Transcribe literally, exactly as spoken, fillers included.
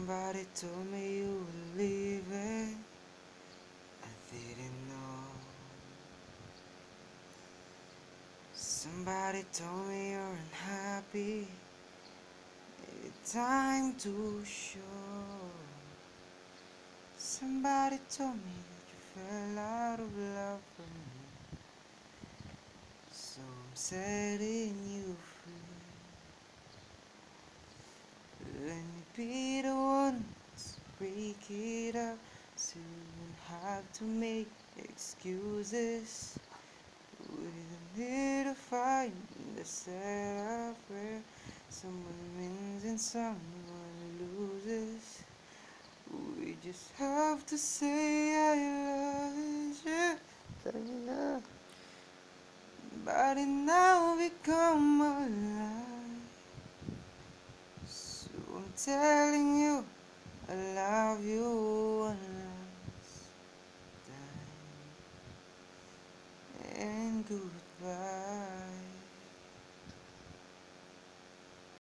Somebody told me you were leaving. I didn't know. Somebody told me you're unhappy. Maybe time to show. Somebody told me that you fell out of love for me. So I'm setting you free. Let me be the one to break it up, so you won't have to make excuses. We don't need to find the setup where someone wins and someone loses. We just have to say I love you. But it now become a lie. So I'm telling you I love you one last time and goodbye.